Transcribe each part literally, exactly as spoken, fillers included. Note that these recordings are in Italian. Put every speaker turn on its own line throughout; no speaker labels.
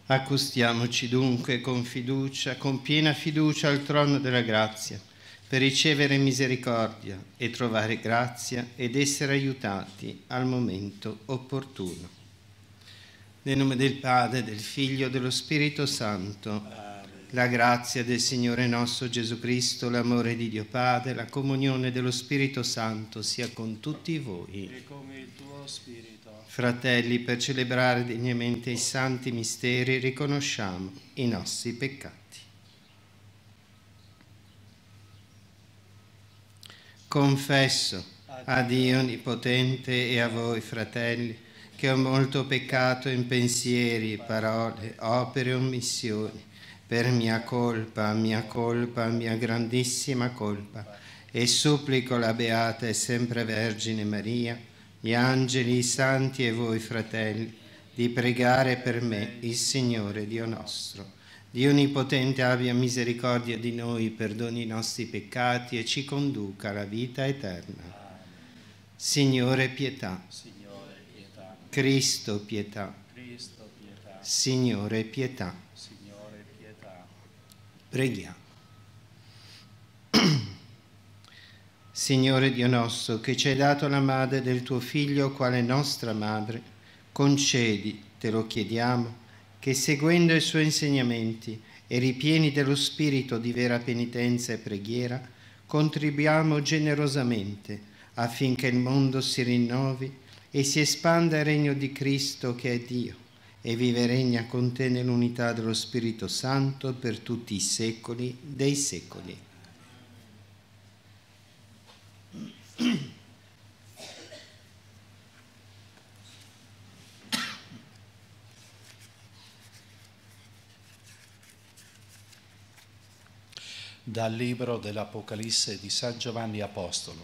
Accostiamoci dunque con fiducia, con piena fiducia al trono della grazia, per ricevere misericordia e trovare grazia ed essere aiutati al momento opportuno. Nel nome del Padre, del Figlio e dello Spirito Santo. Amen. La grazia del Signore nostro Gesù Cristo, l'amore di Dio Padre, la comunione dello Spirito Santo sia con tutti voi.
E con il tuo spirito.
Fratelli, per celebrare degnamente i santi misteri, riconosciamo i nostri peccati. Confesso a Dio Onnipotente e a voi, fratelli, che ho molto peccato in pensieri, parole, opere e omissioni, per mia colpa, mia colpa, mia grandissima colpa, e supplico la Beata e sempre Vergine Maria, gli angeli, i santi e voi, fratelli, di pregare per me il Signore Dio nostro. Dio Onnipotente abbia misericordia di noi, perdoni i nostri peccati e ci conduca alla vita eterna. Signore, pietà.
Signore, pietà.
Cristo, pietà.
Cristo, pietà.
Signore, pietà.
Signore, pietà.
Preghiamo. Signore Dio nostro, che ci hai dato la madre del tuo Figlio quale nostra madre, concedi, te lo chiediamo, che seguendo i suoi insegnamenti e ripieni dello spirito di vera penitenza e preghiera, contribuiamo generosamente affinché il mondo si rinnovi e si espanda il regno di Cristo che è Dio e vive e regna con te nell'unità dello Spirito Santo per tutti i secoli dei secoli.
Dal libro dell'Apocalisse di San Giovanni Apostolo.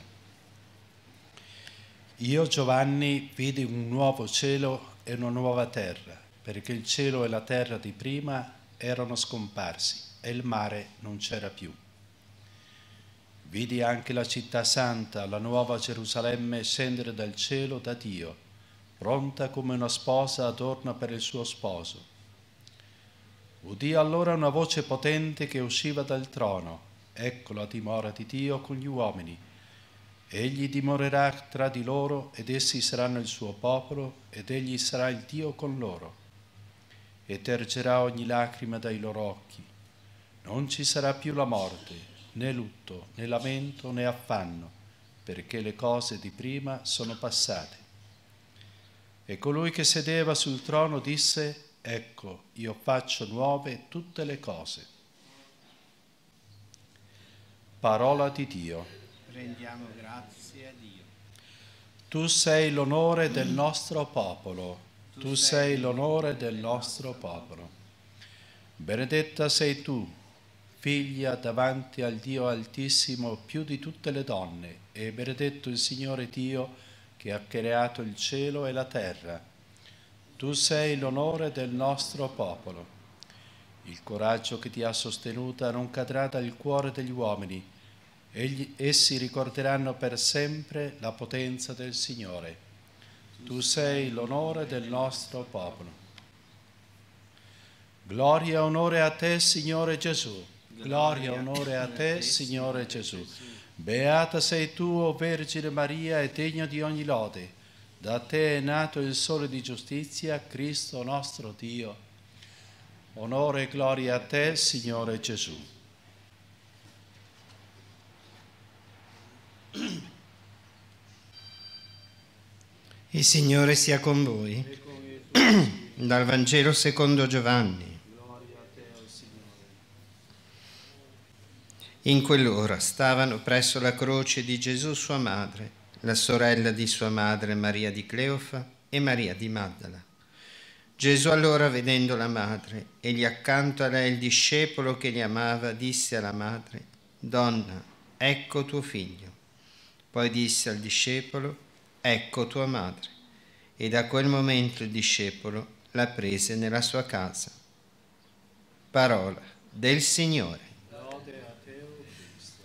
Io, Giovanni, vidi un nuovo cielo e una nuova terra, perché il cielo e la terra di prima erano scomparsi e il mare non c'era più. Vidi anche la città santa, la nuova Gerusalemme, scendere dal cielo da Dio, pronta come una sposa adorna per il suo sposo. Udì allora una voce potente che usciva dal trono. Ecco la dimora di Dio con gli uomini. Egli dimorerà tra di loro ed essi saranno il suo popolo ed egli sarà il Dio con loro. E tergerà ogni lacrima dai loro occhi. Non ci sarà più la morte, né lutto, né lamento, né affanno, perché le cose di prima sono passate. E colui che sedeva sul trono disse: Ecco, io faccio nuove tutte le cose. Parola di Dio.
Rendiamo grazie a Dio.
Tu sei l'onore del nostro popolo, tu sei l'onore del nostro popolo. Benedetta sei tu, figlia davanti al Dio Altissimo più di tutte le donne, e benedetto il Signore Dio che ha creato il cielo e la terra. Tu sei l'onore del nostro popolo. Il coraggio che ti ha sostenuta non cadrà dal cuore degli uomini. Egli, essi ricorderanno per sempre la potenza del Signore. Tu sei l'onore del nostro popolo. Gloria e onore a te, Signore Gesù. Gloria e onore a te, Signore Gesù. Beata sei tu, o Vergine Maria, e degno di ogni lode. Da te è nato il Sole di giustizia, Cristo nostro Dio. Onore e gloria a te, Signore Gesù.
Il Signore sia con voi. Dal Vangelo secondo Giovanni.
Gloria a te, o Signore.
In quell'ora stavano presso la croce di Gesù sua madre, la sorella di sua madre Maria di Cleofa e Maria di Maddala. Gesù allora, vedendo la madre e gli accanto a lei il discepolo che li amava, disse alla madre: Donna, ecco tuo figlio. Poi disse al discepolo: Ecco tua madre. E da quel momento il discepolo la prese nella sua casa. Parola del Signore.
Lode a te, o Cristo.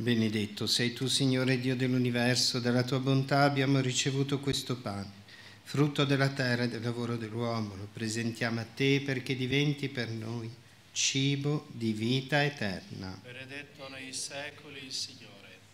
Benedetto sei tu, Signore Dio dell'universo, dalla tua bontà abbiamo ricevuto questo pane, frutto della terra e del lavoro dell'uomo. Lo presentiamo a te perché diventi per noi cibo di vita eterna.
Benedetto nei secoli il Signore.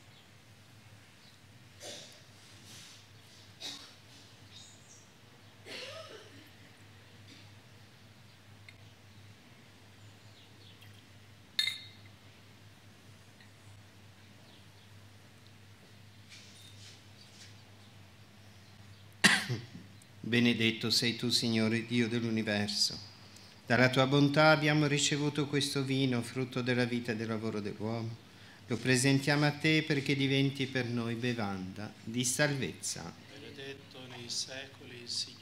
Benedetto sei tu, Signore Dio dell'universo. Dalla tua bontà abbiamo ricevuto questo vino, frutto della vita e del lavoro dell'uomo. Lo presentiamo a te perché diventi per noi bevanda di salvezza.
Benedetto nei secoli il Signore.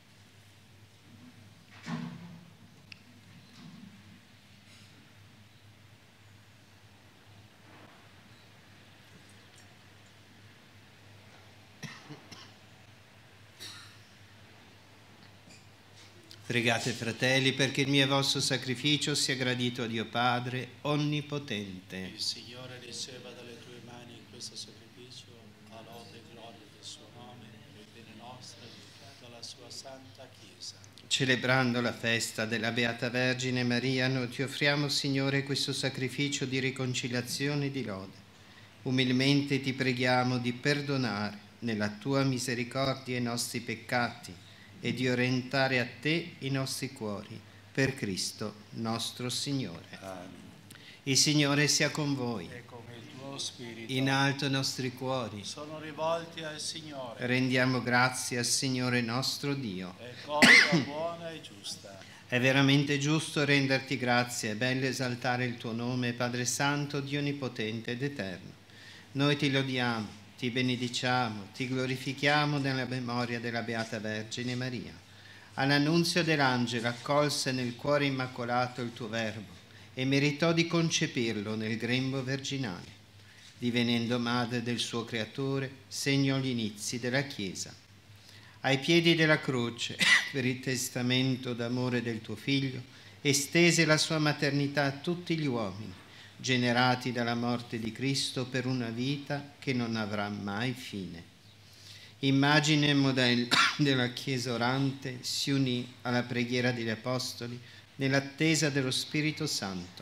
Pregate, fratelli, perché il mio e vostro sacrificio sia gradito a Dio Padre Onnipotente.
Il Signore riceva dalle tue mani questo sacrificio a lode e gloria del suo nome, per il bene nostro e di tutta la sua santa Chiesa.
Celebrando la festa della Beata Vergine Maria, noi ti offriamo, Signore, questo sacrificio di riconciliazione e di lode. Umilmente ti preghiamo di perdonare nella tua misericordia i nostri peccati e di orientare a te i nostri cuori, per Cristo nostro Signore.
Amen.
Il Signore sia con voi.
E con il tuo spirito.
In alto i nostri cuori.
Sono rivolti al Signore.
Rendiamo grazie al Signore nostro Dio.
È cosa buona e giusta.
È veramente giusto renderti grazie, è bello esaltare il tuo nome, Padre Santo, Dio Onnipotente ed Eterno. Noi ti lodiamo, ti benediciamo, ti glorifichiamo nella memoria della Beata Vergine Maria. All'annunzio dell'angelo accolse nel cuore immacolato il tuo Verbo e meritò di concepirlo nel grembo virginale. Divenendo madre del suo creatore, segnò gli inizi della Chiesa. Ai piedi della croce, per il testamento d'amore del tuo Figlio, estese la sua maternità a tutti gli uomini, generati dalla morte di Cristo per una vita che non avrà mai fine. Immagine e modello della Chiesa orante, si unì alla preghiera degli Apostoli nell'attesa dello Spirito Santo.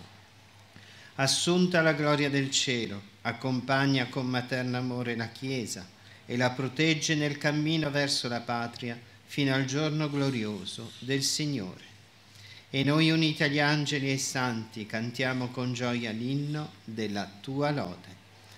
Assunta alla gloria del cielo, accompagna con materno amore la Chiesa e la protegge nel cammino verso la patria fino al giorno glorioso del Signore. E noi uniti agli angeli e ai santi cantiamo con gioia l'inno della tua lode.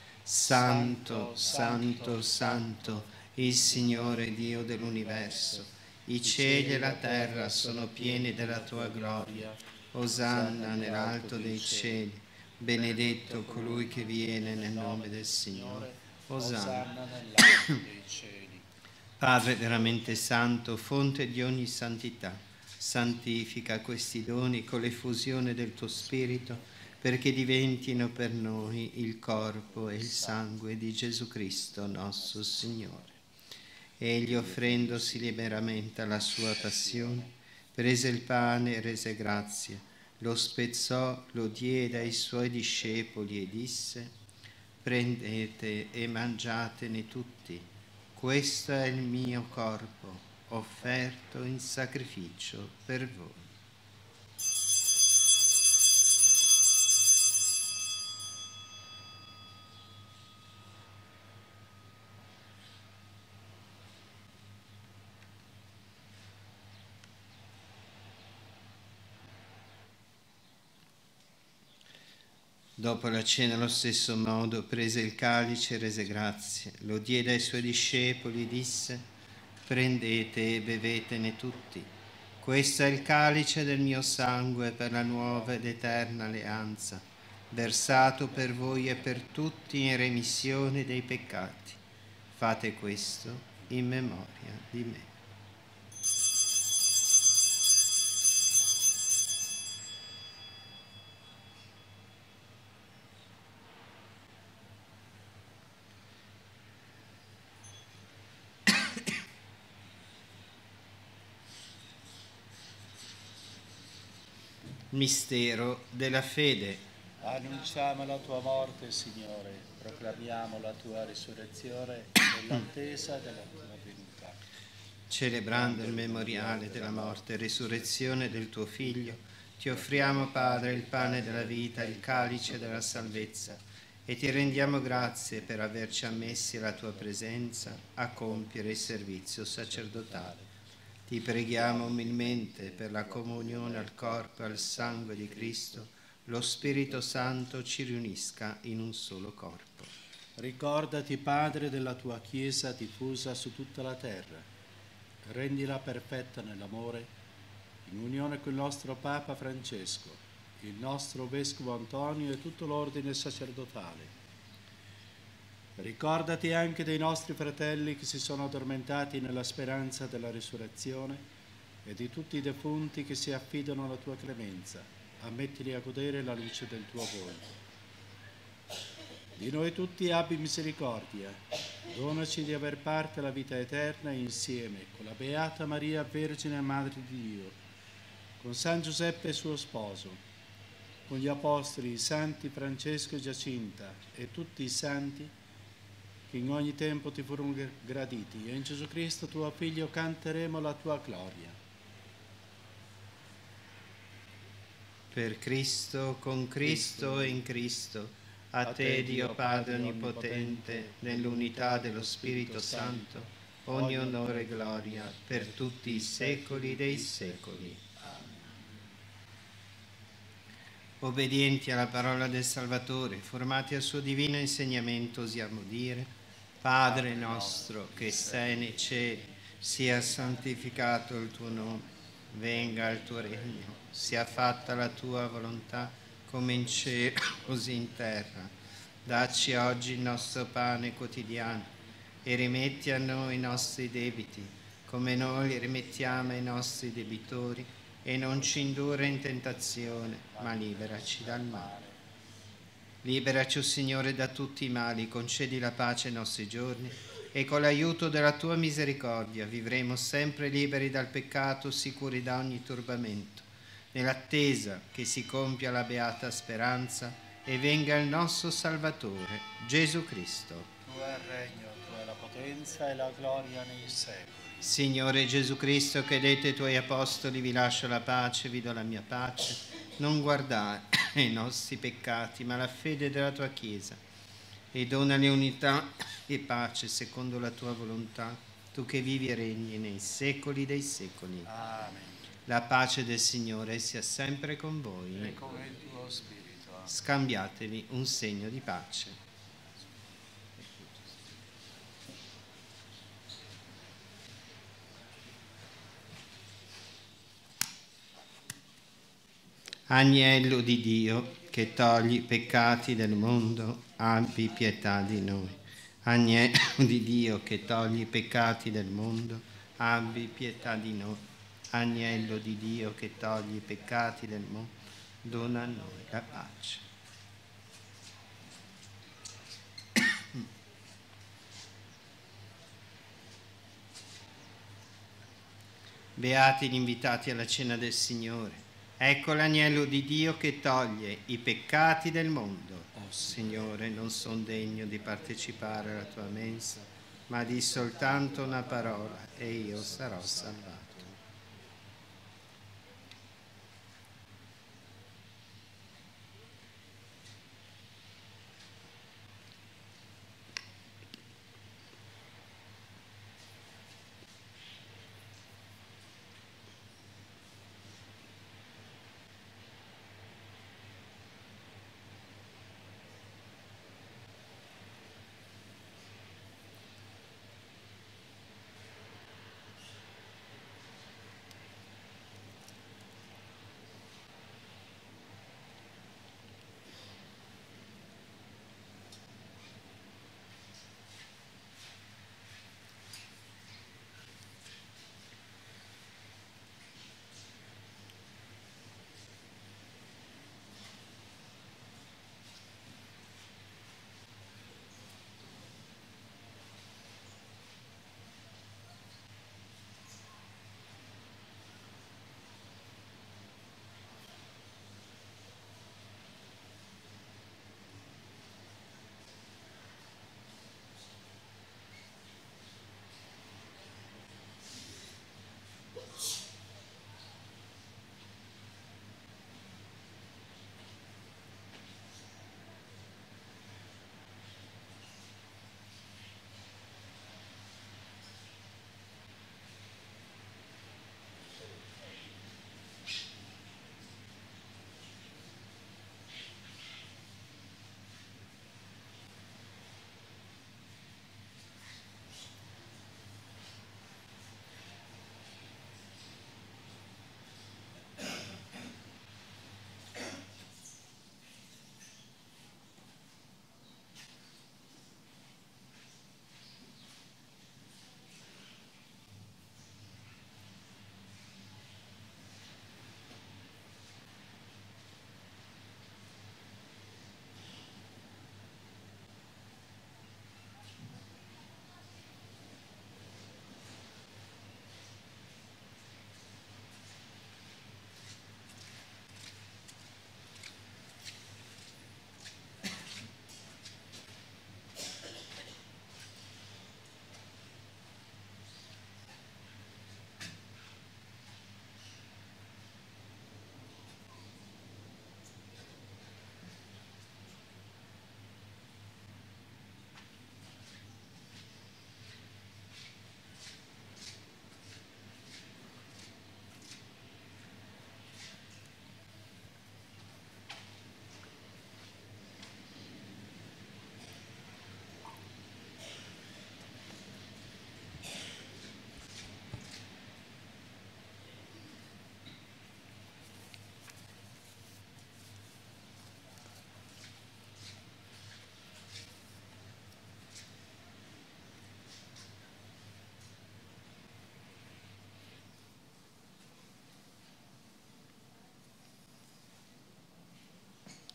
Santo, santo, santo, il Signore Dio dell'universo, i cieli e la terra sono pieni della tua gloria. Osanna nell'alto dei cieli, benedetto colui che viene nel nome del Signore. Osanna
nell'alto dei cieli.
Padre veramente santo, fonte di ogni santità, santifica questi doni con l'effusione del tuo Spirito, perché diventino per noi il corpo e il sangue di Gesù Cristo nostro Signore. Egli, offrendosi liberamente alla sua passione, prese il pane e rese grazie, lo spezzò, lo diede ai suoi discepoli e disse: prendete e mangiatene tutti, questo è il mio corpo, offerto in sacrificio per voi. Dopo la cena, allo stesso modo, prese il calice e rese grazie, lo diede ai suoi discepoli e disse: prendete e bevetene tutti. Questo è il calice del mio sangue per la nuova ed eterna alleanza, versato per voi e per tutti in remissione dei peccati. Fate questo in memoria di me. Mistero della fede.
Annunciamo la tua morte, Signore, proclamiamo la tua risurrezione nell'attesa della tua venuta.
Celebrando il memoriale della morte e risurrezione del tuo Figlio, ti offriamo, Padre, il pane della vita, il calice della salvezza, e ti rendiamo grazie per averci ammessi alla tua presenza a compiere il servizio sacerdotale. Ti preghiamo umilmente per la comunione al corpo e al sangue di Cristo, lo Spirito Santo ci riunisca in un solo corpo.
Ricordati, Padre, della tua Chiesa diffusa su tutta la terra. Rendila perfetta nell'amore, in unione con il nostro Papa Francesco, il nostro Vescovo Antonio e tutto l'ordine sacerdotale. Ricordati anche dei nostri fratelli che si sono addormentati nella speranza della risurrezione e di tutti i defunti che si affidano alla tua clemenza. Ammettili a godere la luce del tuo volto. Di noi tutti abbi misericordia, donaci di aver parte alla vita eterna insieme con la Beata Maria, Vergine e Madre di Dio, con San Giuseppe suo sposo, con gli Apostoli, i Santi Francesco e Giacinta e tutti i Santi che in ogni tempo ti furono graditi, e in Gesù Cristo tuo Figlio canteremo la tua gloria.
Per Cristo, con Cristo e in Cristo, a te, Dio Padre Onnipotente, nell'unità dello Spirito Santo, ogni onore e gloria per tutti i secoli dei secoli. Obbedienti alla parola del Salvatore, formati al suo divino insegnamento, osiamo dire: Padre nostro che sei nei cieli, sia santificato il tuo nome. Venga il tuo regno, sia fatta la tua volontà, come in cielo, così in terra. Dacci oggi il nostro pane quotidiano e rimetti a noi i nostri debiti, come noi li rimettiamo ai nostri debitori, e non ci indurre in tentazione, ma liberaci dal male. Liberaci, o Signore, da tutti i mali, concedi la pace ai nostri giorni, e con l'aiuto della tua misericordia vivremo sempre liberi dal peccato, sicuri da ogni turbamento, nell'attesa che si compia la beata speranza e venga il nostro Salvatore, Gesù Cristo.
Tuo è il regno, tua è la potenza e la gloria nei secoli.
Signore Gesù Cristo, che hai detto ai tuoi apostoli: vi lascio la pace, vi do la mia pace, non guardare i nostri peccati, ma la fede della tua Chiesa, e donali unità e pace secondo la tua volontà, tu che vivi e regni nei secoli dei secoli.
Amen.
La pace del Signore sia sempre con voi.
E con il tuo spirito.
Scambiatevi un segno di pace. Agnello di Dio, che togli i peccati del mondo, abbi pietà di noi. Agnello di Dio, che togli i peccati del mondo, abbi pietà di noi. Agnello di Dio, che togli i peccati del mondo, dona a noi la pace. Beati gli invitati alla cena del Signore. Ecco l'agnello di Dio che toglie i peccati del mondo. Oh Signore, non sono degno di partecipare alla tua mensa, ma di soltanto una parola e io sarò salvato.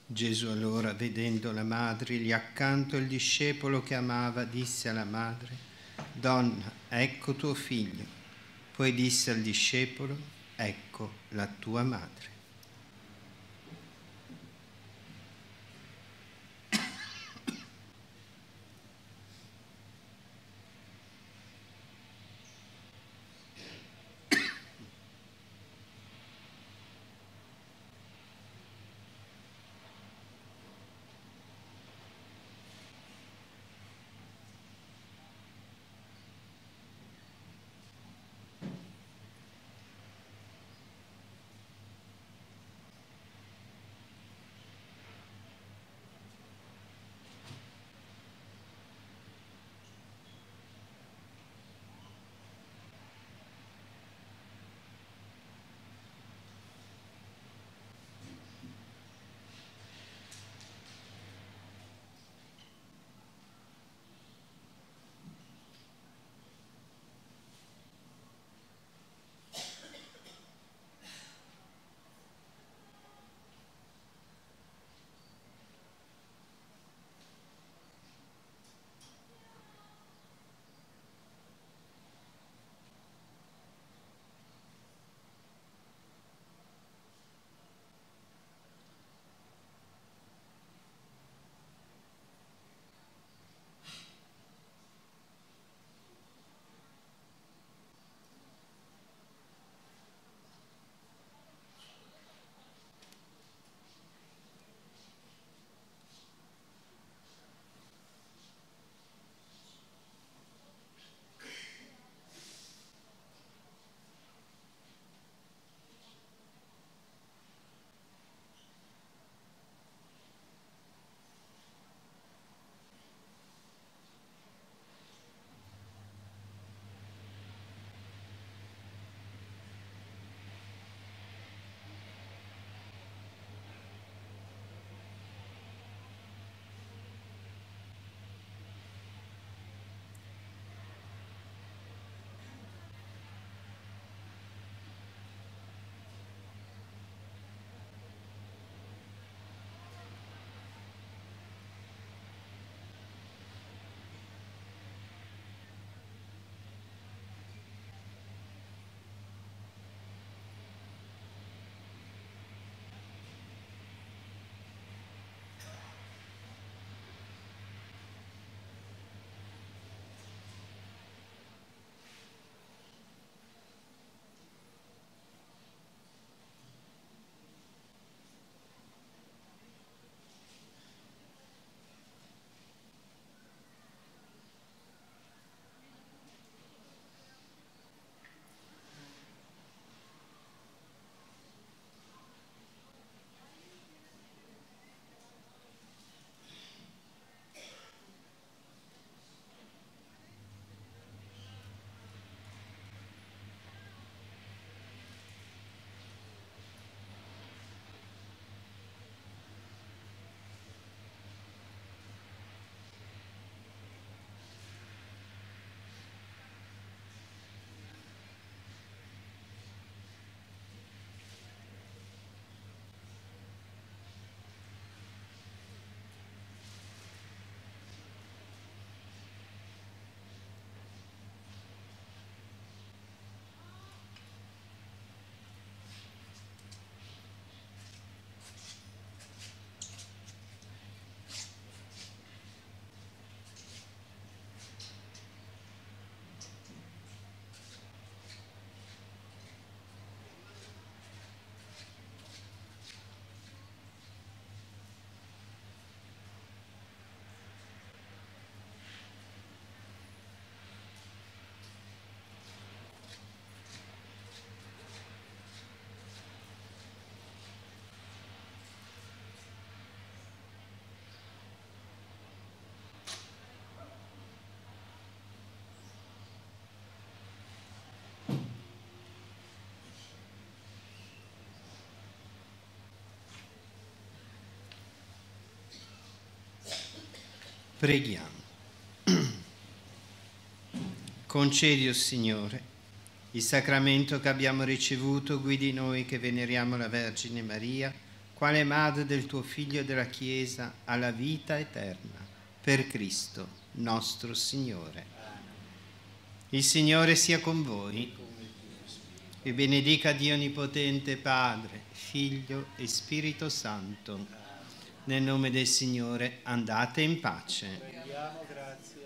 Gesù allora, vedendo la madre lì accanto il discepolo che amava, disse alla madre: Donna, ecco tuo figlio. Poi disse al discepolo: ecco la tua madre. Preghiamo. Concedi, o Signore, il sacramento che abbiamo ricevuto guidi noi che veneriamo la Vergine Maria quale madre del tuo Figlio e della Chiesa, alla vita eterna, per Cristo nostro Signore. Il Signore sia con voi. Vi benedica Dio Onnipotente, Padre, Figlio e Spirito Santo. Nel nome del Signore andate in pace.
Rendiamo grazie.